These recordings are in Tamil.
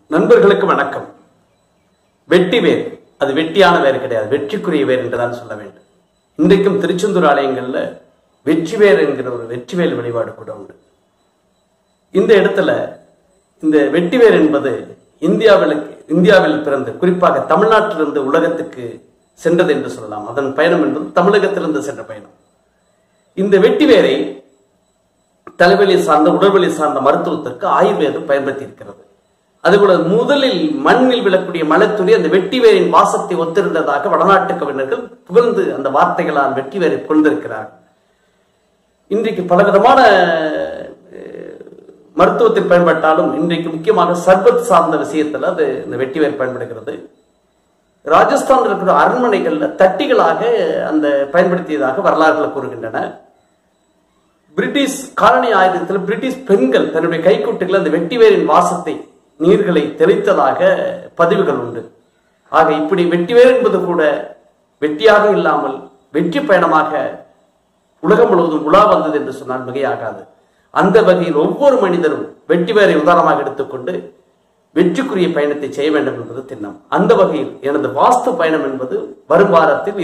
நண்பர்களுக்கு வணக்கம். வெட்டி வேர், அது வெட்டியான வேர் கிடையாது, வெற்றிக்குரிய வேர் என்றுதான் சொல்ல வேண்டும். இன்றைக்கும் திருச்செந்தூர் ஆலயங்கள்ல வெற்றி வேர் என்கிற ஒரு வெற்றிவேல் வழிபாடு கூட உண்டு. இந்த இடத்துல இந்த வெட்டிவேர் என்பது இந்தியாவில் பிறந்து குறிப்பாக தமிழ்நாட்டிலிருந்து உலகத்துக்கு சென்றது என்று சொல்லலாம். அதன் பயணம் என்பது தமிழகத்திலிருந்து சென்ற பயணம். இந்த வெட்டிவேரை தலைவலி சார்ந்த உடல்வலி சார்ந்த மருத்துவத்திற்கு ஆயுர்வேதம் பயன்படுத்தி இருக்கிறது. அதுபோல முதலில் மண்ணில் விழக்கூடிய மலைத்துளி அந்த வெட்டிவேரின் வாசத்தை ஒத்திருந்ததாக வடநாட்டு கவிஞர்கள் புகழ்ந்து அந்த வார்த்தைகளால் வெட்டிவேரை கொண்டிருக்கிறார்கள். இன்றைக்கு பலவிதமான மருத்துவத்தில் பயன்பட்டாலும் இன்றைக்கு முக்கியமாக சர்பத் சார்ந்த விஷயத்தில் அது இந்த வெட்டிவேர் பயன்படுகிறது. ராஜஸ்தான் இருக்கிற அரண்மனைகள்ல தட்டிகளாக அந்த பயன்படுத்தியதாக வரலாறுகள் கூறுகின்றன. பிரிட்டிஷ் காலனி ஆயுதத்தில் பிரிட்டிஷ் பெண்கள் தன்னுடைய கைக்குட்டுகள் அந்த வெட்டிவேரின் வாசத்தை நீர்களை தெளித்ததாக பதிவுகள் உண்டு. ஆக இப்படி வெட்டிவேர் என்பது கூட வெட்டியாக இல்லாமல் வெற்றி பயணமாக உலகம் முழுவதும் உலா வந்தது என்று சொன்னால் மிகையாகாது. அந்த வகையில் ஒவ்வொரு மனிதரும் வெட்டிவேரை உதாரணமாக எடுத்துக்கொண்டு வெற்றிக்குரிய பயணத்தை செய்ய வேண்டும் என்பது திண்ணம். அந்த வகையில் எனது வாஸ்து பயணம் என்பது வரும் வாரத்தில்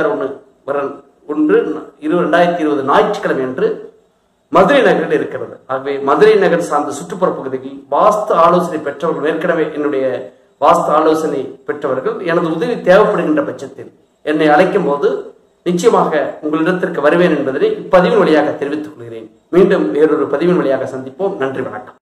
26/1/2020 ஞாயிற்றுக்கிழமை என்று மதுரை நகரில் இருக்கிறது. ஆகவே மதுரை நகர் சார்ந்த சுற்றுப்புற பகுதிகளில் வாஸ்து ஆலோசனை பெற்றவர்கள், ஏற்கனவே என்னுடைய வாஸ்து ஆலோசனை பெற்றவர்கள் எனது உதவி தேவைப்படுகின்ற பட்சத்தில் என்னை அழைக்கும் போது நிச்சயமாக உங்களிடத்திற்கு வருவேன் என்பதை இப்பதிவின் வழியாக தெரிவித்துக் கொள்கிறேன். மீண்டும் வேறொரு பதிவின் வழியாக சந்திப்போம். நன்றி, வணக்கம்.